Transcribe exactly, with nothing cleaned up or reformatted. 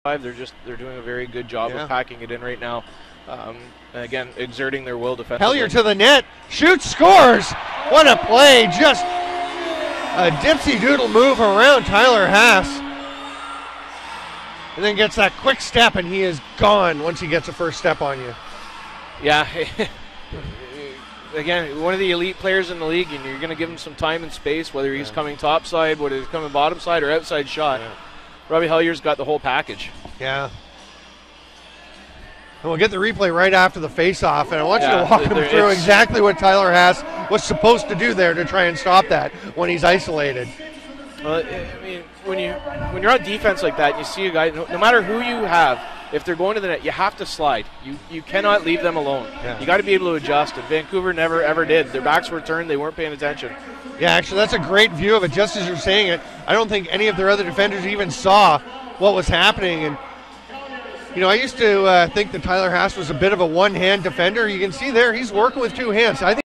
They're just they're doing a very good job yeah. of packing it in right now. Um, and again, exerting their will defensively. Hellyer to the net, shoots, scores. What a play! Just a dipsy doodle move around Tyler Haas, and then gets that quick step, and he is gone once he gets a first step on you. Yeah. Again, one of the elite players in the league, and you're going to give him some time and space, whether he's yeah. coming top side, whether he's coming bottom side, or outside shot. Yeah. Robbie Hellyer's got the whole package. Yeah. And we'll get the replay right after the face-off, and I want yeah, you to walk him through exactly what Tyler Haas was supposed to do there to try and stop that when he's isolated. Well, I mean, when, you, when you're on defense like that, and you see a guy, no, no matter who you have, if they're going to the net, you have to slide. You you cannot leave them alone. Yeah. You got to be able to adjust, and Vancouver never, ever did. Their backs were turned. They weren't paying attention. Yeah, actually, that's a great view of it. Just as you're saying it, I don't think any of their other defenders even saw what was happening. And, you know, I used to uh, think that Tyler Haas was a bit of a one-hand defender. You can see there he's working with two hands. I think